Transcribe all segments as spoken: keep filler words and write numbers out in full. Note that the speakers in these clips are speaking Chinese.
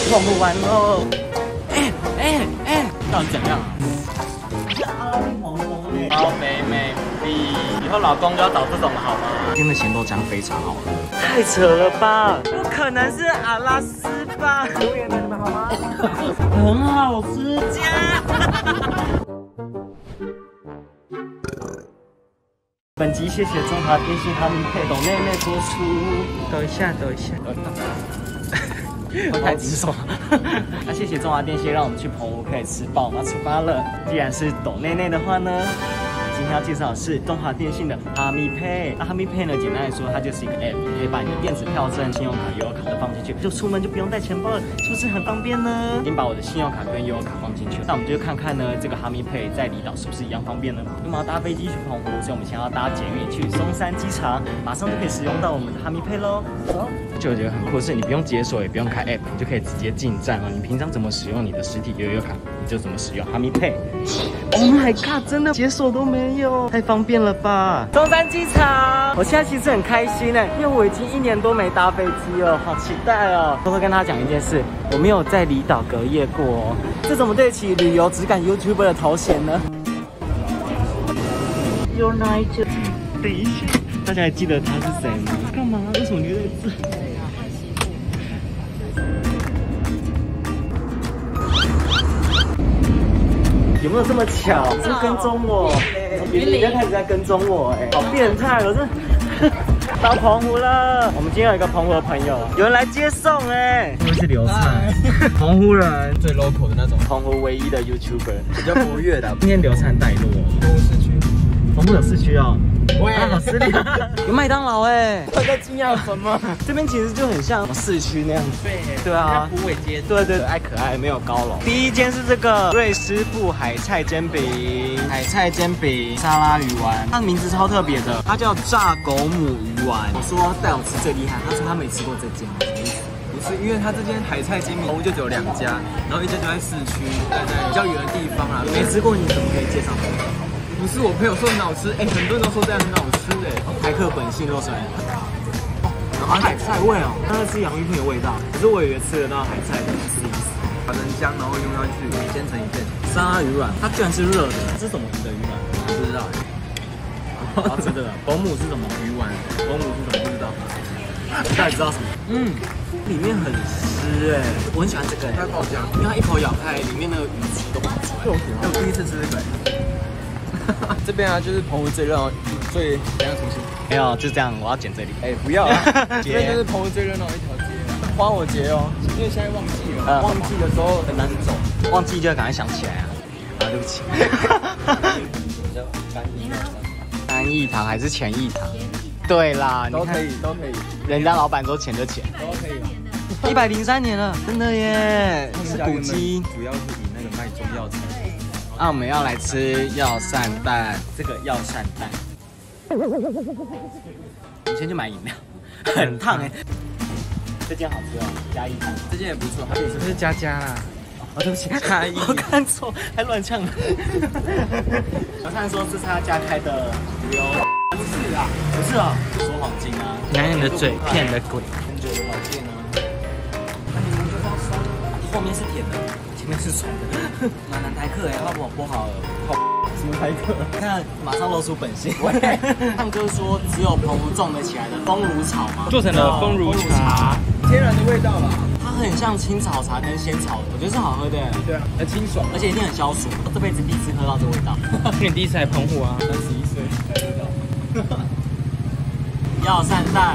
澎湖玩喽！哎哎哎，到底怎样啊？是阿里萌萌哎，好美美丽，以后老公就要找这种的好吗？今天的咸豆浆非常好喝，太扯了吧？不可能是阿拉斯吧？榴莲的你们好吗？很好吃，加。本集谢谢中华电信哈密配董妹妹播出。等一下，等一下，会太惊悚。那谢谢中华电信，让我们去澎湖可以吃爆。那出发了。既然是董内内的话呢，今天要介绍的是中华电信的哈密配。那哈密配呢，简单来说，它就是一个 app， 你可以把你的电子票证、信用卡、悠游卡都放进去，就出门就不用带钱包了，是不是很方便呢？已经把我的信用卡跟悠游卡放进去，那我们就看看呢，这个哈密配在离岛是不是一样方便呢？我们要搭飞机去澎湖，所以我们先要搭捷运去松山机场，马上就可以使用到我们的哈密配喽。就觉得很酷，是你不用解锁，也不用开 app， 你就可以直接进站哦。你平常怎么使用你的实体悠游卡，你就怎么使用哈密配。Oh my god， 真的解锁都没有，太方便了吧！松山机场，我现在其实很开心哎，因为我已经一年多没搭飞机了，好期待哦。偷偷跟大家讲一件事，我没有在离岛隔夜过哦，这怎么对得起旅游质感 YouTuber 的头衔呢 ？United， 等一下，大家还记得他是谁吗？干嘛？为什么留在这？有没有这么巧？是跟踪我？你你刚开始在跟踪我哎，好变态！我这到澎湖了。我们今天有一个澎湖的朋友，有人来接送哎，因为是刘灿，澎湖人最 local 的那种，澎湖唯一的 YouTuber， 比较活跃的。今天刘灿带路，澎湖市区，澎湖有市区哦。喂，好失礼，有麦当劳哎，他在惊讶什么？这边其实就很像市区那样子，对对啊，虎尾街，对对，可爱可爱，没有高楼。第一间是这个瑞师傅海菜煎饼，海菜煎饼沙拉鱼丸，它的名字超特别的，它叫炸狗母鱼丸。我说带我吃最厉害，他说他没吃过这间，什么意思？ 不是，因为他这间海菜煎饼就只有两家，然后一家就在市区，在在比较远的地方啊。 没吃过，你怎么可以介绍给我？ 不是我朋友说很好吃，哎、欸，很多人都说这样很好吃哎。 台客本性肉水，哦，然后海菜味哦，那是洋芋片的味道。可是我以为吃得到海菜的是意思， 把成浆，然后用下去煎成一片。 沙拉鱼软，它居然是热的，这是什么鱼的鱼软？ 不知道。 好吃的了。保姆是什么鱼丸？保姆是什么？不知道。你到底知道什么？嗯，里面很湿哎，我很喜欢这个哎， 它爆浆， 因为它一口咬开，里面那个鱼汁都跑出来。 我喜欢，我第一次吃这个。这边啊，就是澎湖最热闹、最怎样出行？ 没有，就这样，我要剪这里。 哎、欸，不要啊！这边就是澎湖最热闹的一条街，花火节哦。因为现在旺季了，呃、旺季的时候很难走， 旺季就要赶快想起来啊！啊，对不起。干义堂还是钱义堂？对啦， 都可以，都可以。 人家老板说钱就钱， 都可以。 一百零三年了，真的耶，是古迹。 主要是以那个卖中药材。 那、啊、我们要来吃药膳蛋，这个药膳蛋。你先去买饮料，很烫哎、欸。这间好吃哦，嘉义汤， 这间也不错，它是不是佳佳啦？哦，对不起， 嘉义， 我看错，还乱呛了。我看说这是他家开的牛，不是啊，不是啊，说谎精啊，男人的嘴骗了鬼。很久的老店啊，那你们就要酸，后面是甜的。前面是酸的，暖男台客哎，他帮我剥好了，什么台客？看马上露出本性。唱歌说只有澎湖种得起来的风乳草嘛， 做成了风乳茶， 天然的味道吧？ 它很像青草茶跟仙草，我觉得是好喝的。 对啊，很清爽， 而且一定很消暑。我这辈子第一次喝到这味道。 你第一次来澎湖啊？ 三十一岁才喝到。 药膳蛋，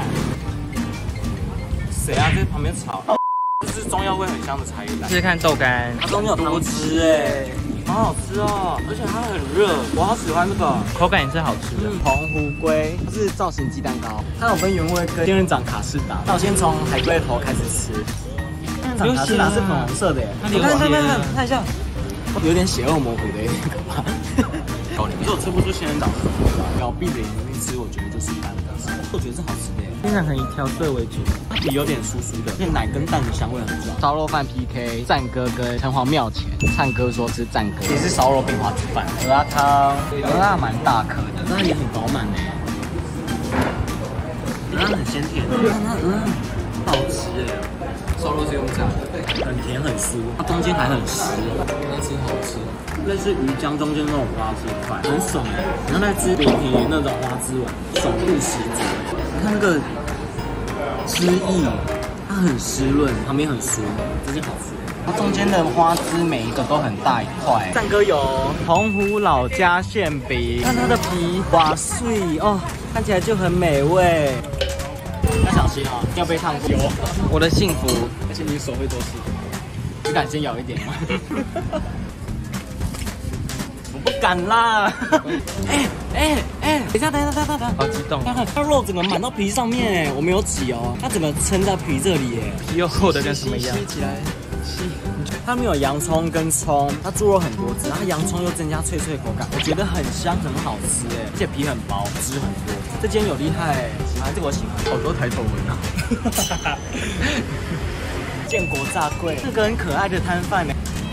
谁啊？在旁边吵。这是中药味很香的茶叶蛋， 试试看豆干， 它中间有汤汁哎，好好吃哦，而且它很热，我好喜欢这个， 口感也是好吃的。 嗯、澎湖龟是造型鸡蛋糕，它有分原味跟仙人掌卡士达。那我先从海龟头开始吃，仙人掌卡士达是粉红色的耶，你看看看看看一下，有点血肉模糊的，有点可怕。可是我吃不出仙人掌是什么味道，咬闭着眼睛吃，我觉得就是一般的，我觉得是好吃的耶。 仙人掌很以调色为主， 它皮有点酥酥的，那奶跟蛋的香味很重。烧肉饭 P K， 战哥跟城隍庙前，灿哥说吃战哥，也是烧肉冰花子饭，鹅鸭汤，鹅鸭蛮大颗的，但是也很饱满呢。鹅鸭很鲜甜，鹅鸭鹅鸭好吃哎，烧肉是用炸的，很甜酥，它中间还很湿， 那吃好吃哦。 类似鱼浆中间那种花枝块，很爽哎！你看那吃饼皮那种花枝丸，爽度十足。你看那个汁液，它很湿润，旁边很酥，真是好吃。它中间的花枝每一个都很大一块。蛋哥有澎湖老家馅饼，看它的皮哇碎哦，看起来就很美味。要小心啊，要被烫油。 我的幸福， 而且你手会做事， 你敢先咬一点吗？我不敢啦！哎哎哎，等一下等一下等一下等一下， 好激动！ 看看它肉整个满到皮上面哎，我没有挤哦，它整个撑在皮这里哎， 皮又厚的跟什么一样？ 吸起来，吸。 它没有洋葱跟葱，它猪肉很多汁，然后洋葱又增加脆脆口感，我觉得很香很好吃哎，而且皮很薄，汁很多。这间有厉害，喜欢这个我喜欢， 好多抬头纹啊！ 建国炸柜，这个很可爱的摊贩呢。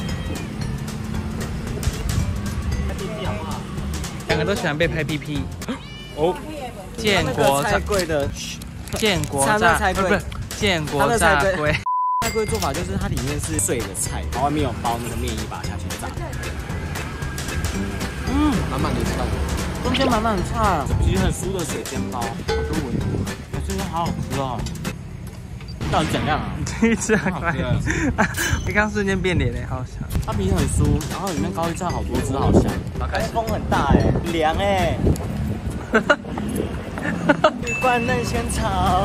拍屁屁好不好？ 两个都喜欢被拍屁屁。哦，建国炸柜的， 建国炸菜柜不是建国炸柜。 菜柜做法就是它里面是碎的菜，然后外面有包那个面衣把它下去炸。嗯， 满满的菜， 中间满满的菜，皮很酥的水煎包，好多纹路，真的好好吃哦。到底怎样啊？ 第一次很快，你刚瞬间变脸嘞，好香。 它皮很酥，然后里面高丽菜好多汁，好香。风很大哎，凉哎。玉冠嫩仙草。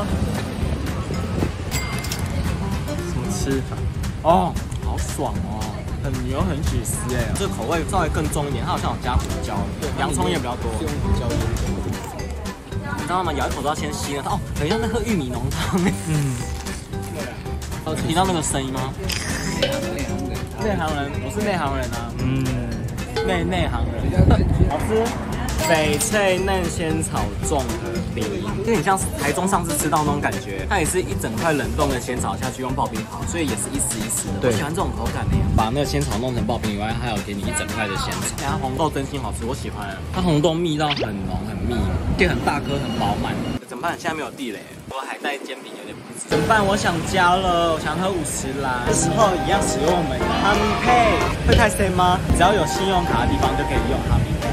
什么吃法？ 哦，好爽哦，很牛很起司哎。这个口味稍微更重一点，它好像有加胡椒，洋葱也比较多。 用胡椒腌。 你知道吗？咬一口都要先吸了。哦，很像在喝玉米浓汤哎。嗯。听到那个声音吗？内行人，我是内行人啊。嗯，内内行人，好吃。翡翠嫩仙草综合冰，有点像台中上次吃到那种感觉。它也是一整块冷冻的仙草下去用刨冰刨，所以也是一丝一丝的。对，我喜欢这种口感的。把那个仙草弄成刨冰以外，还有给你一整块的仙草。它红豆真心好吃，我喜欢。它红豆蜜到很浓很密，也很大颗很饱满。怎么办？现在没有地雷，我海带煎饼有点不吃。怎么办？我想加了，我想喝五十啦。这时候一样使用我们的哈密Pay，会太 C 吗？只要有信用卡的地方就可以用哈密Pay。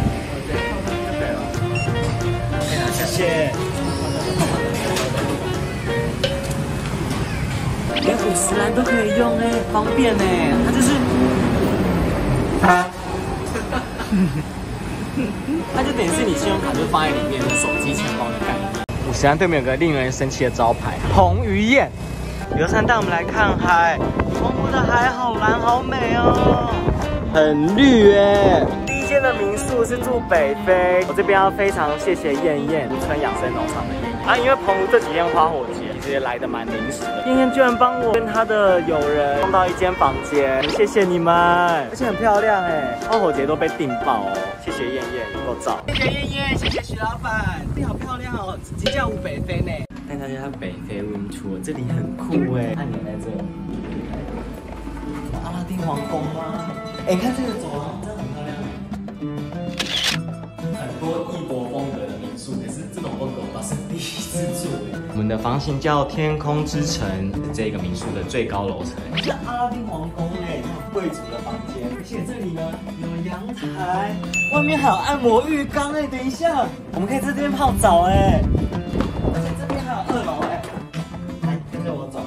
谢谢。连五十兰都可以用哎，方便哎，它就是，它就等于是你信用卡就放在里面，手机钱包的概念。五十兰对面有个令人生气的招牌彭于晏。游山带我们来看海，澎湖的海好蓝好美哦，很绿哎。的民宿是住北非，我这边要非常谢谢燕燕湖村养生农场的燕燕啊，因为澎湖这几天花火节其实也来得蛮临时的，燕燕居然帮我跟她的友人弄到一间房间，谢谢你们，而且很漂亮哎，花火节都被订爆哦，谢谢燕燕够照，谢谢燕燕，谢谢徐老板，这里好漂亮哦，真叫湖北非呢，带大家北非温出，这里很酷哎，按钮在这，阿拉丁皇宫吗？哎，看这个走廊真的很漂亮。很多异国风格的民宿，可是这种风格我倒是第一次住哎。我们的房型叫天空之城，这个民宿的最高楼层。是阿拉丁皇宫哎，贵族的房间，而且这里呢有阳台，外面还有按摩浴缸哎。等一下，我们可以在这边泡澡哎，而且这边还有二楼哎，来跟着我走。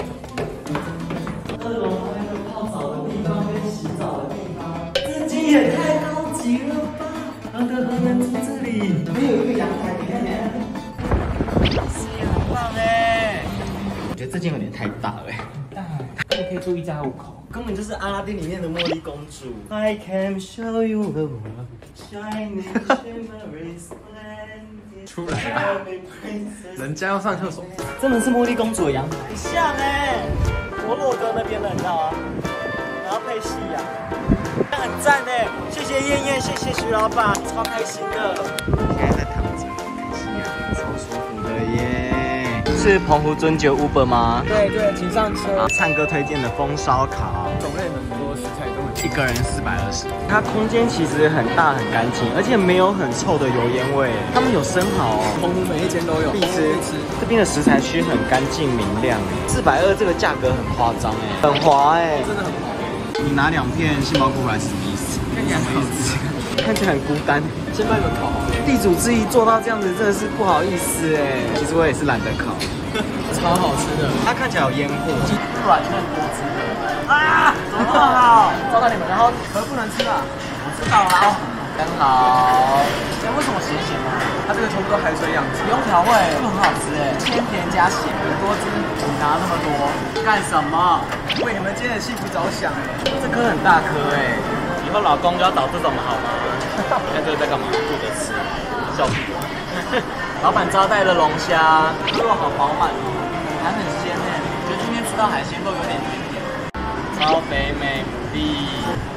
二楼还有泡澡的地方跟洗澡的地方，这间也太高级了吧！何德何能住这里？还有一个阳台，你看你看，视野很棒哎！我觉得这间有点太大了哎，大，这里可以住一家五口，根本就是阿拉丁里面的茉莉公主。I can show you the world, shining, shimmering, splendid. 出来啊！人家要上厕所， 真的是茉莉公主的阳台，很像哎，摩洛哥那边的，你知道吗？然后配夕阳。很赞哎，谢谢燕燕，谢谢徐老板，超开心的。现在在躺着，看夕阳，超舒服的耶。是澎湖尊爵 Uber 吗？ 对对，请上车。 灿哥推荐的风烧烤， 种类很多，食材都很一个人四百二十。它空间其实很大很干净，而且没有很臭的油烟味。他们有生蚝哦， 澎湖每一间都有， 必吃。这边的食材区很干净明亮，四百二这个价格很夸张哎，很滑哎， 真的很滑。 你拿两片杏鲍菇来什么意思？ 看起来很看起来很孤单。 先把你们烤好。 地主之谊做到这样子，真的是不好意思哎。其实我也是懒得烤。 超好吃的， 它看起来有腌过， 软嫩多汁的啊！怎么这么好？招待你们，然后壳不能吃啊！我知道了，很好。哎，为什么咸咸的？它这个全部都海水养殖，不用调味，就很好吃哎，鲜甜加咸，很多汁，你拿那么多干什么？为你们今天的幸福着想哎， 这颗很大颗哎，以后老公就要找这种好吗？看这个在干嘛？顾着吃，笑屁。老板招待的龙虾，肉好饱满哦，还很鲜呢。觉得今天吃到海鲜都有点甜甜。超肥美牡蛎，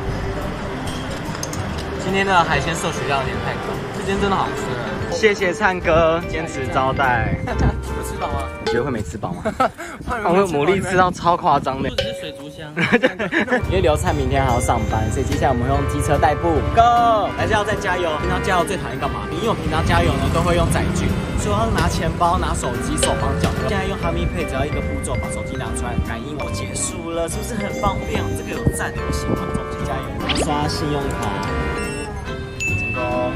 今天的海鲜摄取量有点太高，这间真的好吃。谢谢灿哥坚持招待。 有吃饱吗？ 你觉得会没吃饱吗？我们牡蛎吃到超夸张的。 不只是水族箱。 因为刘灿明天还要上班，所以接下来我们会用机车代步。Go！ 还是要再加油。平常加油最讨厌干嘛？你用平常加油呢，都会用载具，所以要拿钱包、拿手机、手帮脚。现在用哈密配，只要一个步骤，把手机拿出来，感应我结束了，是不是很方便？这个有赞，我喜欢，总去加油。刷信用卡，成功，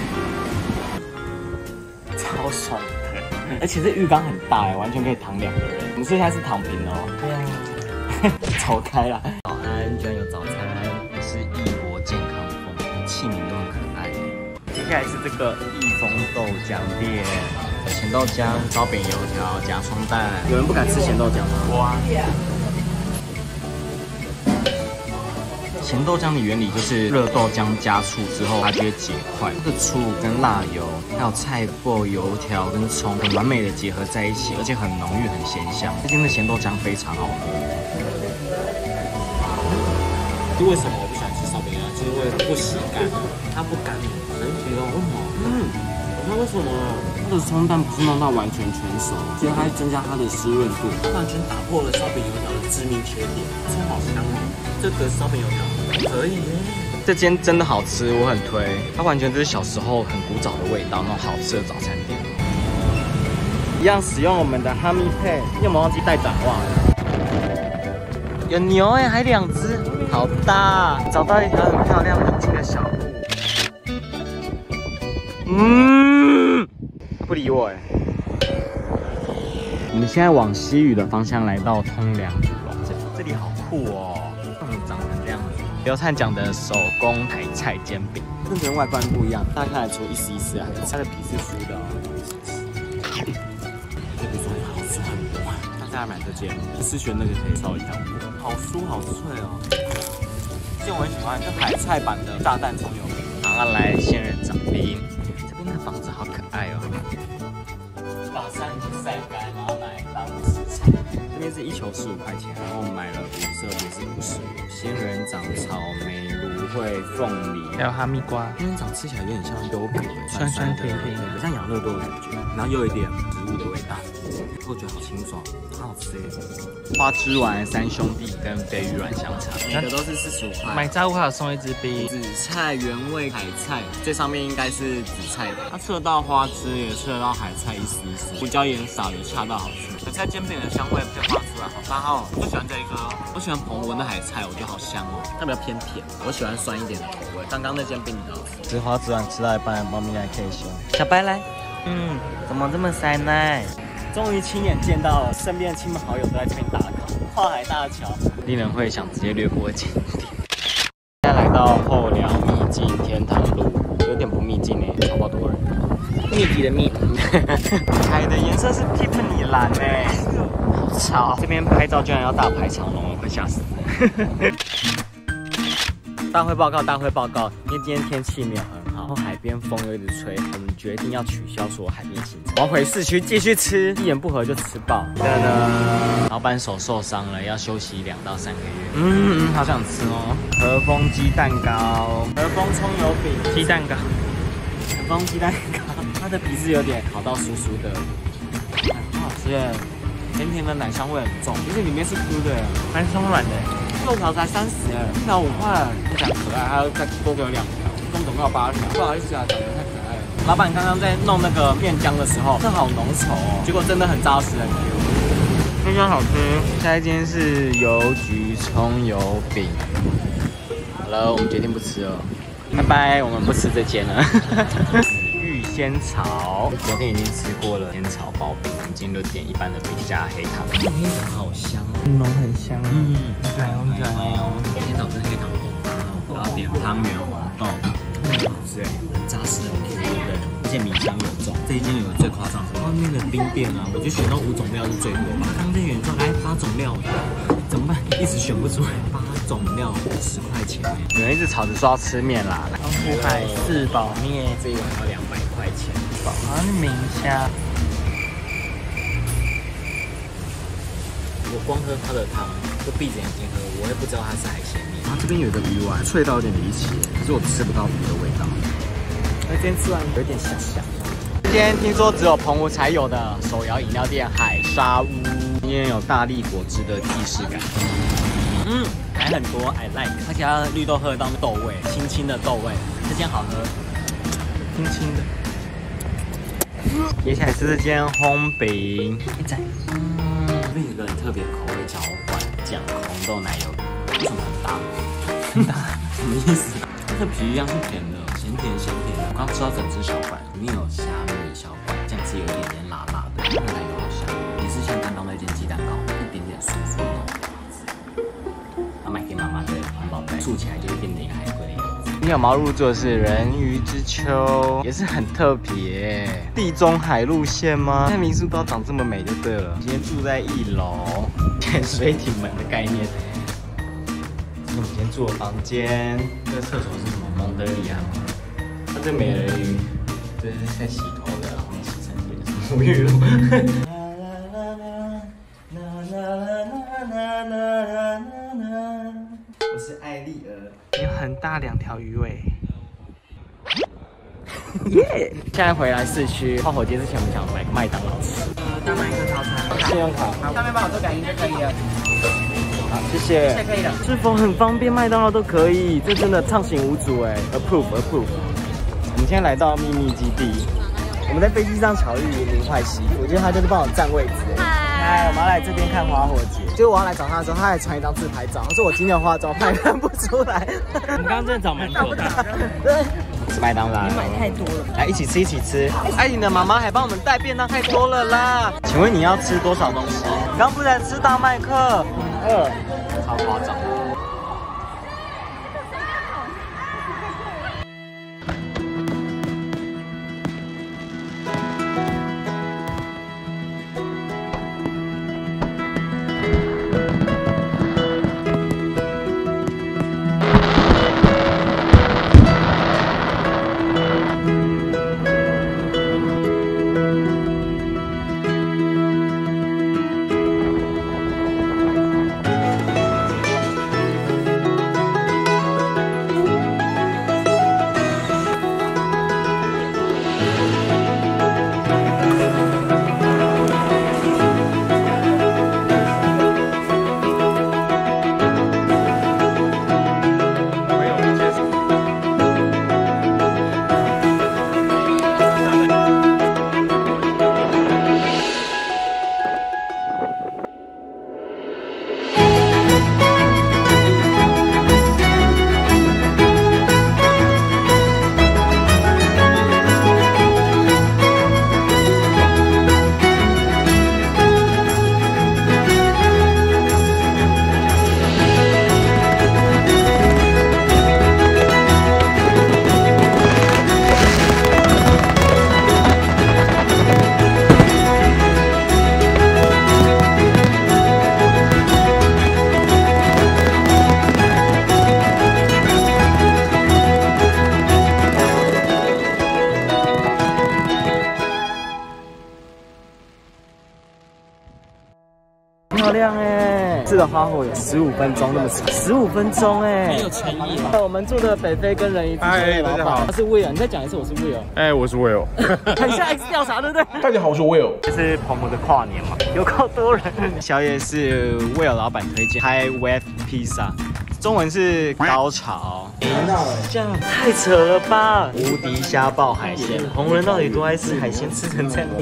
超爽的。而且这浴缸很大哎，完全可以躺两个人。我们现在是躺平哦。对啊。走开啦！早安，居然有早餐，也是益博健康风，器皿都很可爱。接下来是这个益丰豆浆店，咸豆浆、烧饼、油条、夹葱蛋。有人不敢吃咸豆浆吗？我啊。咸豆浆的原理就是热豆浆加醋之后，它就会结块。这个醋跟辣油，还有菜脯、油条跟葱，很完美的结合在一起，而且很浓郁、很咸香。这间的咸豆浆非常好喝。就为什么我不喜欢吃烧饼呢？就是因为不洗干，它不干，很奇哦。为什么？嗯，那为什么？它的葱蛋不是弄到完全全熟，其实它会增加它的湿润度，完全打破了烧饼油条的致命缺点。葱好香哦，这个烧饼油条可以耶。这间真的好吃，我很推。它完全就是小时候很古早的味道，那种好吃的早餐店。一样使用我们的哈密配，你有没有忘记带短袜？有牛哎，还两只，好大！找到一条很漂亮宁静的小路。嗯，不理我哎。我们现在往西屿的方向来到通梁古龙，这这里好酷哦，嗯，长成这样子。刘灿讲的手工海菜煎饼，跟别人外观不一样，大家看得出一丝一丝啊，它的皮是酥的哦。这比昨天好吃很多，大家买这件，思璇那个可以稍微挑过，好酥好脆哦。这件我很喜欢，就海菜版的炸弹葱油饼。然后来仙人掌冰，这边的房子好可爱哦。把山已经晒干，然后来当食材。这边是一球十五块钱，然后我们买了五色也是五十元。仙人掌、草莓、芦荟、凤梨， 还有哈密瓜。 仙人掌吃起来有点像优格， 酸酸甜甜的， 很像养乐多的感觉，然后又有一点植物的味道，我觉得好清爽，好好吃耶。花枝丸、三兄弟跟鲱鱼软香肠，每个都是四十五块。 买炸物还有送一支冰。 紫菜原味海菜，最上面应该是紫菜的，它吃得到花枝，也吃得到海菜一丝一丝，胡椒盐少，也恰到好处。海菜煎饼的香味被画出来，好大哦！我喜欢这一个，我喜欢澎湖的海菜，我觉得好香哦，它比较偏甜，我喜欢酸一点的口味。刚刚那煎饼比较好吃。吃花枝丸吃到一半，猫咪来可以凶。小白来，嗯，怎么这么塞奶？终于亲眼见到身边的亲朋好友都在这边打卡，跨海大桥，令人会想直接略过景点。现在来到后寮秘境天堂路，有点不秘境哎，超爆多人。密集的密，海的颜色是 Tiffany 蓝哎，好潮！这边拍照居然要大排长龙，我快吓死了。大会报告，大会报告，因为今天天气没有很好，然后海边风又一直吹，我们决定要取消所有海边行程，我要回市区继续吃，一言不合就吃爆。噔噔，老板手受伤了，要休息两到三个月。嗯嗯，好想吃哦。和风鸡蛋糕，和风葱油饼， 鸡蛋糕， 和风鸡蛋糕，它的皮是有点烤到酥酥的，很好吃耶，甜甜的奶香味很重，就是里面是 Q 的， 蛮松软的。 六条才三十哎，一条五块，非常可爱，还要再多给我两条，总总共有八条。不好意思啊，长得太可爱了。老板刚刚在弄那个面浆的时候，这好浓稠哦，结果真的很扎实很 Q， 非常好吃。下一间是邮局葱油饼。好了，我们决定不吃了，拜拜，我们不吃这间了。玉仙草，昨天已经吃过了仙草刨饼，我们今天就点一般的饼加黑糖。黑糖好香哦，浓很香。嗯，对，我们讲哦，仙草跟黑糖混搭哦，然后点汤圆红豆，很好吃哎，很扎实的 Q， 对不对？而且米香有重。这一间有个最夸张，外面的冰店啊，我就选到五种料是最多吧。刚店员说来八种料，怎么办？一时选不出来。八种料十块钱，有人一直吵着说要吃面啦。 福海四宝面， 这一碗要两百块钱。 保安明虾。 我光喝它的汤，就闭着眼睛喝，我也不知道它是海鲜面。它这边有一个鱼丸，脆到有点离奇，可是我吃不到鱼的味道。那今天吃完有点想想。今天听说只有澎湖才有的手摇饮料店海沙屋，今天有大力果汁的既视感。嗯，还很多 ，I like， 而且它的绿豆喝得到豆味，清清的豆味，这间好喝，清清的。接下来是这间烘饼，在，嗯，另一个很特别口味，小碗酱红豆奶油，为什么很大？很大，什么意思？它的皮一样是甜的，咸甜咸甜的。我刚吃到整只小碗，里面有虾米小碗，酱汁有一点点辣辣的，那个奶油好香，也是像刚刚那间鸡蛋糕，一点点酥酥的。买给妈妈的环保袋，竖起来就会变成一个海龟的样子。今天有毛入座的是人鱼之丘，也是很特别。地中海路线吗？那民宿都要长这么美就对了。今天住在一楼，潜水艇门的概念。这是我们今天住的房间。这个厕所是什么？蒙德里安吗？它这美人鱼，这是在洗头的，然后洗成这个沐浴露。我是艾丽儿， 有很大两条鱼尾。 耶！现在回来市区花火节之前，我们想买个麦当劳吃。 呃，单买一个套餐， 信用卡。 好，下面帮我做感应就可以了。 好，谢谢。 谢谢可以了。 是否很方便？麦当劳都可以，这真的畅行无阻哎 ！Approve Approve。我们现在来到秘密基地，我们在飞机上巧遇林坏媳妇，我觉得他就是帮我占位置。嗨，我们要来这边看花火节。结果我要来找他的时候，他还传一张自拍照，他说我今天有化妆，拍看不出来。 你刚刚真的找蛮久的。 对，是麦当劳。 你买太多了。 来一起吃一起吃。艾琳的妈妈还帮我们带便当，太多了啦。请问你要吃多少东西？你刚不是在吃大麦克？二，超夸张。漂亮哎！这个花火有十五分钟那么长，十五分钟哎， 很有诚意。 我们住的北非跟人鱼之丘的老板，他是 Will， 你再讲一次，我是 Will。 哎，我是 Will。 很像 X 调查，对不对？ 大家好，我是 Will。 这是澎湖的跨年嘛，有够多人。宵夜是 Will 老板推荐 ，High Wave 披萨，中文是高潮。这样太扯了吧！无敌虾爆海鲜，红人到底多爱吃海鲜，吃成这样？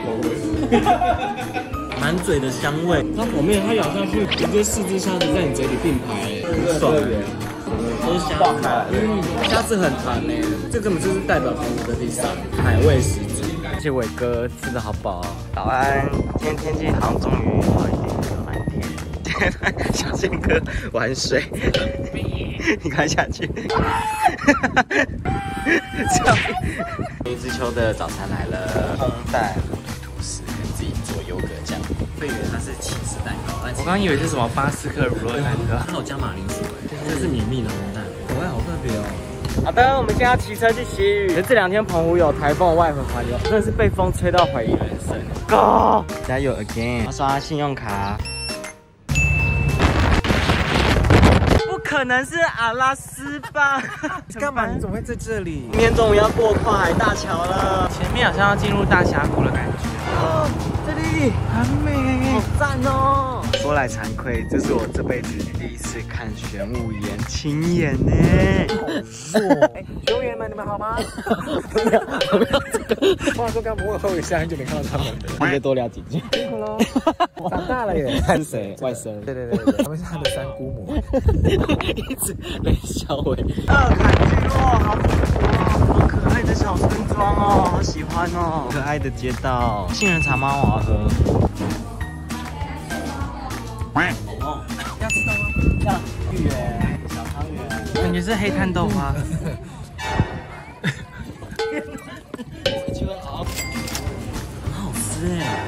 满嘴的香味，它口面它咬下去，直接四只虾子在你嘴里并排，很爽哎。都是虾子，嗯，虾子很弹哎，这根本就是代表澎湖的披萨，海味十足。而且伟哥吃的好饱哦。早安，今天天气好像终于好一点，蓝天。小宪哥玩水，你快下去。一只秋的早餐来了，烘蛋、吐司，自己做优格酱。会以为它是起司蛋糕， 我刚以为是什么巴斯克乳酪蛋糕， 它有加马铃薯哎，这是绵密的烘蛋， 口味好特别哦。 好的，我们现在要骑车去西屿。这两天澎湖有台风外环环流，真的是被风吹到怀疑人生。Go， 加油 again！ 要刷信用卡。不可能是阿拉斯吧？ 干嘛？你怎么会在这里？ 今天中午要过跨海大桥了， 前面好像要进入大峡谷的感觉。 哦，这里很美， 好赞哦！说来惭愧，这是我这辈子第一次看玄武岩亲眼呢。 好弱！哎，玄武岩们，你们好吗？没有，没有这个。话说刚问候一下，很久没看到他们了。 你可以多聊几句。 辛苦喽，长大了耶。 看谁？外甥。 对对对对，他们是他的三姑母。 一直雷小伟。二坎聚落，好舒服哦，好可爱的小村庄哦，好喜欢哦，可爱的街道。杏仁茶吗？我要喝。哦，要吃豆吗？要。芋圆、小汤圆， 感觉是黑炭豆花。 我觉得好，很好吃哎。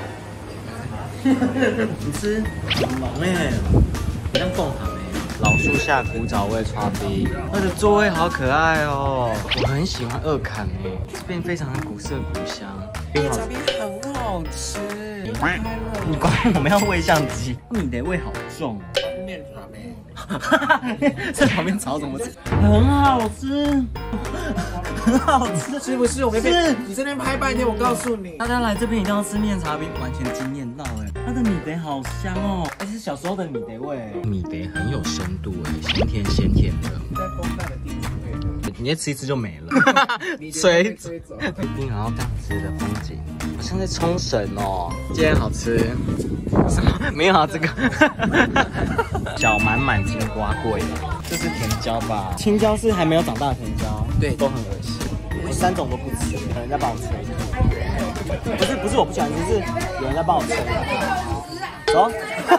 你吃很浓哎，很像贡糖哎。老树下古早味刨冰，它的座位好可爱哦，我很喜欢二坎哎，这边非常的古色古香。 面茶冰很好吃， 你管我们要喂相机？你的胃好重。 面茶没？ 在旁边吵什么？很好吃，很好吃， 是不是？我没是你这边拍半天，我告诉你， 大家来这边一定要吃面茶冰，完全惊艳到哎！它的米德好香哦，而且是小时候的米德味。米德很有深度哎，咸甜咸甜的。 在风大的地方味的， 你吃一吃就没了。水水一定好这样子的风景，好像在冲绳哦。今天好吃什么？没有啊，这个小满满金瓜桂，这是甜椒吧？青椒是还没有长大的甜椒， 对， 都很恶心。我三种都不吃，有人在帮我吹。不是不是我不喜欢吃，是有人在帮我吹。走。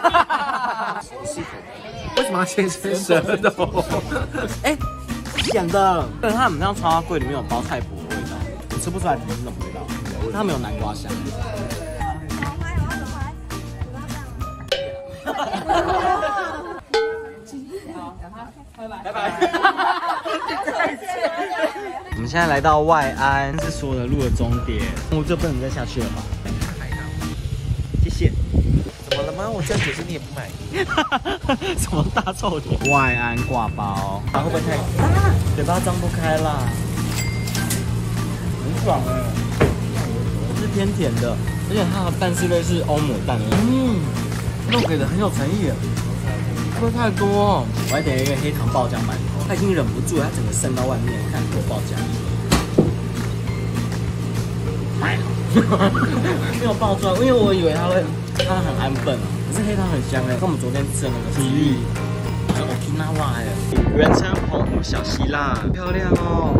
为什么要先吃舌头？ 哎，咸的。但是它很像超花柜里面有包菜脯的味道，我吃不出来是什么味道。它没有南瓜香。拜拜。我们现在来到外安，是所有的路的终点。我这不能再下去了吧？谢谢。 怎么了吗？我这样解释你也不满意？ 什么大臭脸？外安挂包，啊、会不会太？啊、嘴巴张不开啦。很爽哎、欸，是偏甜的，而且它的蛋是类似欧姆蛋的。嗯，肉给的很有诚意。会不会太多？我还点了一个黑糖爆浆馒头，他已经忍不住了，它整个渗到外面，看多爆浆。没有爆出来，因为我以为它会，它很安分啊。可是黑糖很香哎，跟我们昨天吃的那个奇遇，还有 Okinawa 哎，原称澎湖小希腊，漂亮哦。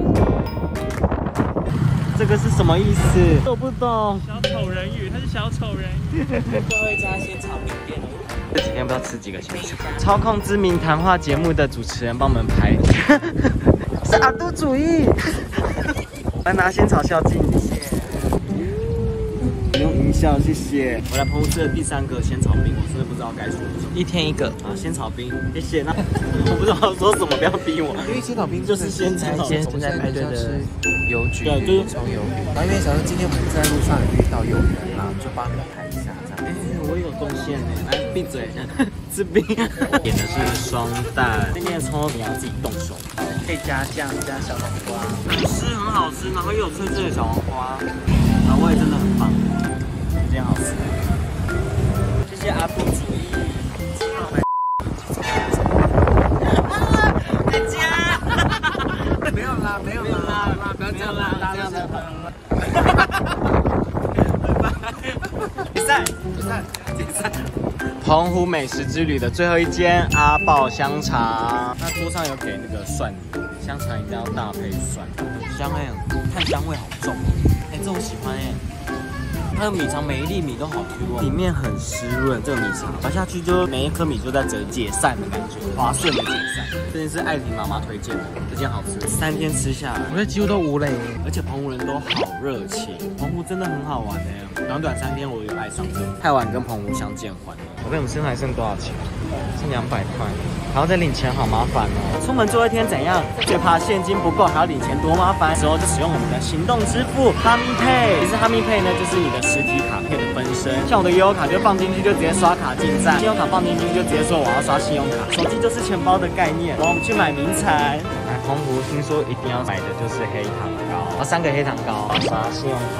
这个是什么意思？我不懂。 小丑人鱼，它是小丑人鱼。最后一家仙草饼店。 这几天不知道吃几个仙草。操控知名谈话节目的主持人帮我们拍，是阿都主义。来拿仙草孝敬，谢谢。不用音效，谢谢。我来澎湖吃的第三个仙草冰，我真的不知道该说什么。 一天一个啊，仙草冰，谢谢。那我不知道说什么，不要逼我。 因为仙草冰就是仙草。 今天正在排队的邮局， 对，就是从邮局。然后因为想说今天我们在路上有遇到有人啦，就帮你们拍一下这样。 哎，我有贡献呢，来闭嘴，吃冰。点的是双蛋，今天的葱你要自己动手包， 可以加酱加小黄瓜， 吃很好吃，然后又有脆脆的小黄瓜，然后味真的很棒，今天好吃。谢谢阿布主义。 澎湖美食之旅的最后一间阿爆香肠，那桌上有给那个蒜泥，香肠一定要搭配蒜，很香哎、欸，炭香味好重哦，哎、欸，这我喜欢哎、欸。它的米肠每一粒米都好 Q 哦，里面很湿润，这个米肠咬下去就每一颗米就在解解散的感觉，滑顺的解散。这件是艾婷妈妈推荐的，这件好吃，三天吃下来， 我觉得几乎都无雷， 而且澎湖人都好热情，澎湖真的很好玩哎。短短三天我有爱上这里，太晚跟澎湖相见欢了。我跟你们身还剩多少钱？剩两百块，还要再领钱，好麻烦哦。出门最后一天怎样？最怕现金不够，还要领钱，多麻烦。之后就使用我们的行动支付哈密Pay。其实哈密Pay呢，就是你的实体卡片的分身。像我的悠游卡就放进去就直接刷卡进站，信用卡放进去就直接说我要刷信用卡。手机就是钱包的概念。然后我们去买名产。来澎湖听说一定要买的就是黑糖糕，哦，三个黑糖糕，刷信用卡。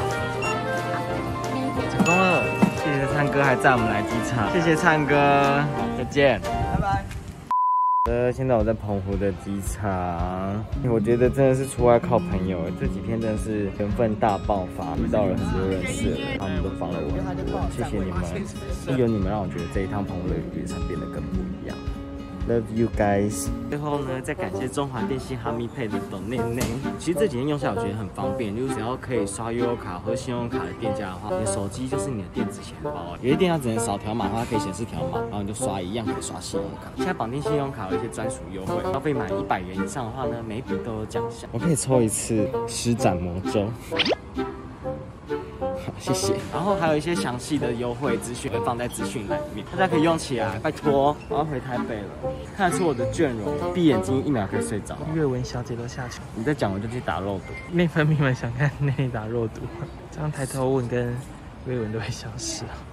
成功了。谢谢灿哥还载我们来机场，谢谢灿哥，好，再见，拜拜。呃，现在我在澎湖的机场，我觉得真的是出外靠朋友，这几天真的是缘分大爆发，遇到了很多认识的人，他们都帮了我，谢谢你们，有你们让我觉得这一趟澎湖的旅程变得更不一样。Love you guys。最后呢，再感谢中华电信哈密Pay的抖内内。其实这几天用下来我觉得很方便，就是只要可以刷悠游卡和信用卡的店家的话，你的手机就是你的电子钱包。有些店家只能扫条码的话，可以显示条码，然后你就刷一样可以刷信用卡。现在绑定信用卡有一些专属优惠，消费满一百元以上的话呢，每笔都有奖项。我可以抽一次施展魔咒。谢谢。然后还有一些详细的优惠资讯会放在资讯栏里面，大家可以用起来，拜托。我要回台北了，看得出我的倦容，闭眼睛一秒可以睡着。 阅文小姐都下球， 你在讲我就去打肉毒。 内分泌们想看内打肉毒，这样抬头纹跟微纹都会消失啊。